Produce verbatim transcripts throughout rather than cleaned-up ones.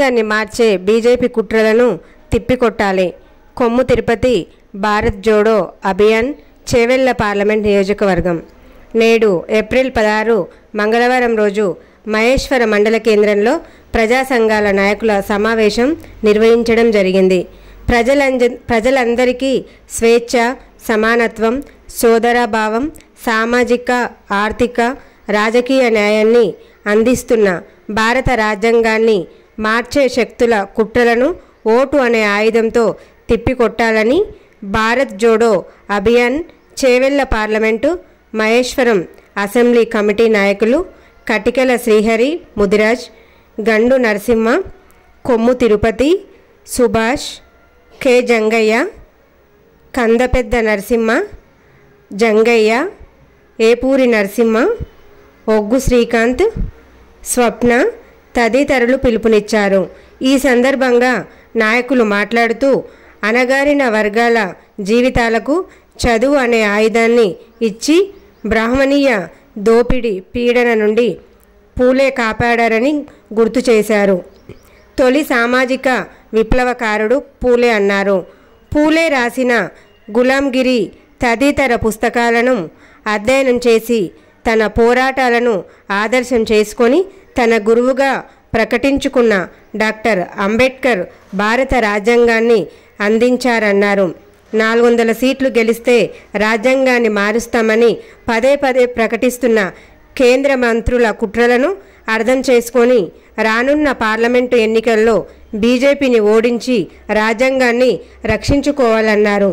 రాజ్యాంగాన్ని మార్చే బీజేపీ కుట్రలను తిప్పికొట్టాలి. కొమ్ము తిరుపతి భారత్ జోడో అభియాన్ చేవెళ్ల పార్లమెంట్ నియోజకవర్గం. నేడు ఏప్రిల్ పదహారు మంగళవారం రోజు మహేశ్వర మండల కేంద్రంలో ప్రజా సంఘాల నాయకుల సమావేశం నిర్వహించడం జరిగింది. ప్రజలంజ ప్రజలందరికీ స్వేచ్ఛ, సమానత్వం, సోదరభావం, సామాజిక, ఆర్థిక, రాజకీయ న్యాయాన్ని అందిస్తున్న భారత రాజ్యాంగాన్ని మార్చే శక్తుల కుట్రలను ఓటు అనే ఆయుధంతో తిప్పికొట్టాలని Bharat Jodo Abhiyan Chevella parliament Maheshwaram assembly committee నాయకులు కటికల శ్రీహరి ముదిరాజ్, గండు నరసింహ, కొమ్ము తిరుపతి, సుభాష్, కె జంగయ్య, కందపెద్ద నరసింహ, జంగయ్య, ఏపూరి నరసింహ, ఒగ్గు శ్రీకాంత్, స్వప్న తదితరులు పిలుపునిచ్చారు. ఈ సందర్భంగా నాయకులు మాట్లాడుతూ అణగారిన వర్గాల జీవితాలకు చదువు అనే ఆయుధాన్ని ఇచ్చి బ్రాహ్మణీయ దోపిడీ పీడన నుండి పూలే కాపాడారని గుర్తు చేశారు. తొలి సామాజిక విప్లవకారుడు పూలే అన్నారు. పూలే రాసిన గులాంగిరి తదితర పుస్తకాలను అధ్యయనం చేసి తన పోరాటాలను ఆదర్శం చేసుకొని తన గురువుగా ప్రకటించుకున్న డాక్టర్ అంబేద్కర్ భారత రాజ్యాంగాన్ని అందించారన్నారు. నాలుగు వందల సీట్లు గెలిస్తే రాజ్యాంగాన్ని మారుస్తామని పదే పదే ప్రకటిస్తున్న కేంద్ర మంత్రుల కుట్రలను అర్థం చేసుకొని రానున్న పార్లమెంటు ఎన్నికల్లో బీజేపీని ఓడించి రాజ్యాంగాన్ని రక్షించుకోవాలన్నారు.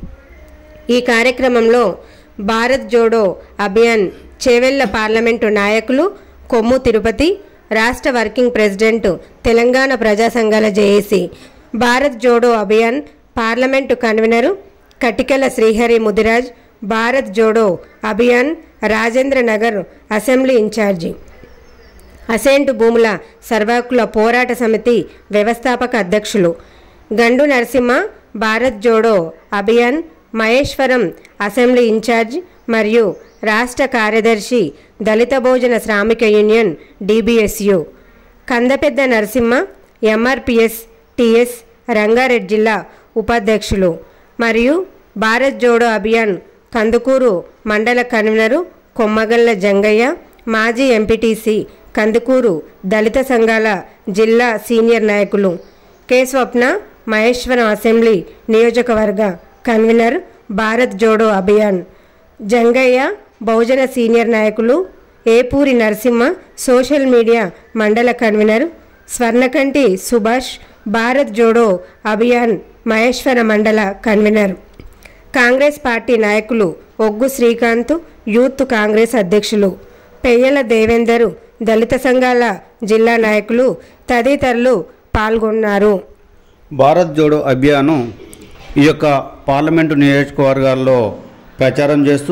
ఈ కార్యక్రమంలో భారత్ జోడో అభియాన్ చేవెళ్ల పార్లమెంటు నాయకులు కొమ్ము తిరుపతి, రాష్ట్ర వర్కింగ్ ప్రెసిడెంట్ తెలంగాణ ప్రజా సంఘాల JAC, Bharat Jodo Abhiyan parliament convener Katikala Srihari Mudiraj, Bharat Jodo Abhiyan Rajendra Nagar assembly incharge, అసెంటు భూముల సర్వకుల పోరాట సమితి వ్యవస్థాపక అధ్యక్షులు గండు నరసింహ, భారత్ జోడో అభియాన్ మహేశ్వరం అసెంబ్లీ ఇన్ఛార్జ్ మరియు రాష్ట్ర కార్యదర్శి Dalit Bhojana Shramika union DBSU, Kandapedda Narasimha, MRPS TS Rangareddy జిల్లా ఉపాధ్యక్షులు మరియు భారత్ జోడో అభియాన్ కందుకూరు మండల కన్వీనరు కొమ్మగల్ల జంగయ్య, మాజీ ఎంపీటీసీ కందుకూరు దళిత సంఘాల జిల్లా సీనియర్ నాయకులు కె స్వప్న, మహేశ్వరం అసెంబ్లీ నియోజకవర్గ కన్వీనర్ భారత్ జోడో అభియాన్, జంగయ్య బహుజన సీనియర్ నాయకులు, ఏపూరి నరసింహ సోషల్ మీడియా మండల కన్వీనర్, స్వర్ణకంటి సుభాష్ భారత్ జోడో అభియాన్ మహేశ్వర మండల కన్వీనర్, కాంగ్రెస్ పార్టీ నాయకులు ఒగ్గు శ్రీకాంత్ యూత్ కాంగ్రెస్ అధ్యక్షులు, పెయ్యల దేవేందర్ దళిత సంఘాల జిల్లా నాయకులు తదితరులు పాల్గొన్నారు. భారత్ జోడో అభియాను ఈ యొక్క పార్లమెంటు నియోజకవర్గాల్లో ప్రచారం చేస్తూ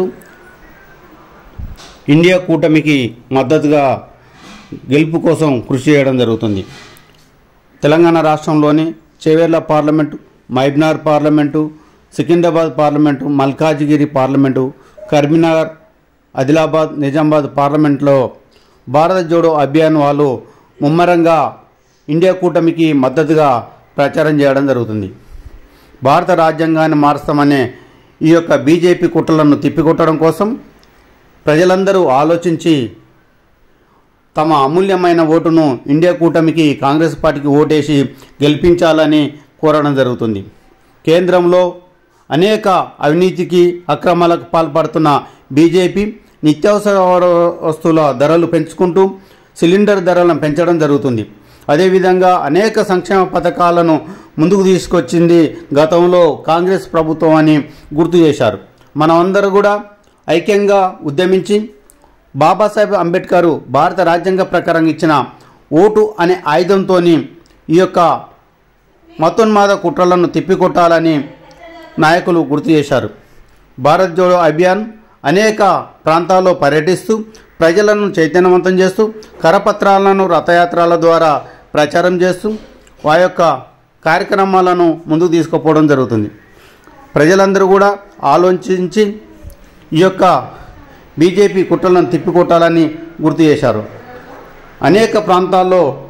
ఇండియా కూటమికి మద్దతుగా గెలుపు కోసం కృషి చేయడం జరుగుతుంది. తెలంగాణ రాష్ట్రంలోని Chevella parliament, Mahabubnagar parliament, Secunderabad parliament, Malkajgiri parliament, Karimnagar, Adilabad, Nizamabad పార్లమెంట్లో భారత్ జోడో అభియాన్ వాళ్ళు ముమ్మరంగా ఇండియా కూటమికి మద్దతుగా ప్రచారం చేయడం జరుగుతుంది. భారత రాజ్యాంగాన్ని మారుస్తామనే ఈ యొక్క బీజేపీ కుట్రలను తిప్పికొట్టడం కోసం ప్రజలందరూ ఆలోచించి తమ అమూల్యమైన ఓటును ఇండియా కూటమికి, కాంగ్రెస్ పార్టీకి ఓటేసి గెలిపించాలని కోరడం జరుగుతుంది. కేంద్రంలో అనేక అవినీతికి, అక్రమాలకు పాల్పడుతున్న బీజేపీ నిత్యావసర వస్తువుల ధరలు పెంచుకుంటూ సిలిండర్ ధరలను పెంచడం జరుగుతుంది. అదేవిధంగా అనేక సంక్షేమ పథకాలను ముందుకు తీసుకొచ్చింది గతంలో కాంగ్రెస్ ప్రభుత్వం అని గుర్తు చేశారు. మనమందరూ కూడా ఐక్యంగా ఉద్యమించి బాబాసాహెబ్ అంబేద్కర్ భారత రాజ్యాంగ ప్రకారం ఇచ్చిన ఓటు అనే ఆయుధంతో ఈ యొక్క మతోన్మాద కుట్రలను తిప్పికొట్టాలని నాయకులు గుర్తు చేశారు. భారత్ జోడో అభియాన్ అనేక ప్రాంతాల్లో పర్యటిస్తూ ప్రజలను చైతన్యవంతం చేస్తూ కరపత్రాలను రథయాత్రల ద్వారా ప్రచారం చేస్తూ ఆ యొక్క కార్యక్రమాలను ముందుకు తీసుకుపోవడం జరుగుతుంది. ప్రజలందరూ కూడా ఆలోచించి ఈ యొక్క బీజేపీ కుట్రలను తిప్పికొట్టాలని గుర్తు చేశారు. అనేక ప్రాంతాల్లో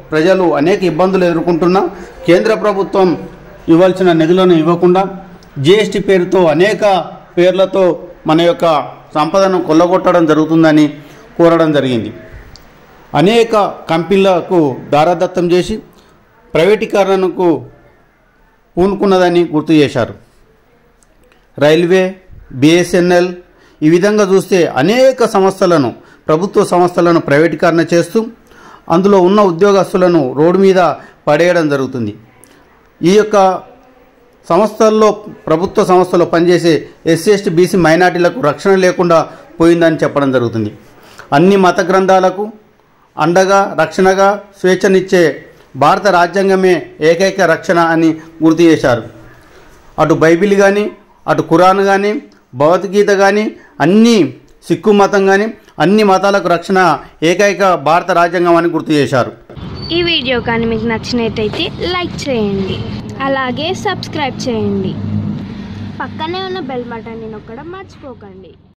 ప్రజలు అనేక ఇబ్బందులు ఎదుర్కొంటున్నా కేంద్ర ప్రభుత్వం ఇవ్వాల్సిన నిధులను ఇవ్వకుండా జిఎస్టీ పేరుతో అనేక పేర్లతో మన యొక్క సంపదను కొల్లగొట్టడం జరుగుతుందని కోరడం జరిగింది. అనేక కంపెనీలకు దారాదత్తం చేసి ప్రైవేటీకరణకు పూనుకున్నదని గుర్తు చేశారు. రైల్వే, బిఎస్ఎన్ఎల్ ఈ విధంగా చూస్తే అనేక సంస్థలను ప్రభుత్వ సంస్థలను ప్రైవేటీకరణ చేస్తూ అందులో ఉన్న ఉద్యోగస్తులను రోడ్డు మీద పడేయడం జరుగుతుంది. ఈ యొక్క సంస్థల్లో ప్రభుత్వ సంస్థల్లో పనిచేసే ఎస్సీ ఎస్టీ బీసీ మైనార్టీలకు రక్షణ లేకుండా పోయిందని చెప్పడం జరుగుతుంది. అన్ని మత గ్రంథాలకు అండగా రక్షణగా స్వేచ్ఛనిచ్చే భారత రాజ్యాంగమే ఏకైక రక్షణ అని గుర్తు చేశారు. అటు బైబిల్ కానీ అటు ఖురాన్ కానీ భగవద్గీత కానీ అన్ని సిక్కు మతం కానీ అన్ని మతాలకు రక్షణ ఏకైక భారత రాజ్యాంగం అని గుర్తు చేశారు. ఈ వీడియో కానీ మీకు నచ్చినట్టయితే లైక్ చేయండి, అలాగే సబ్స్క్రైబ్ చేయండి. పక్కనే ఉన్న బెల్ బటన్ని నొక్కడం మర్చిపోకండి.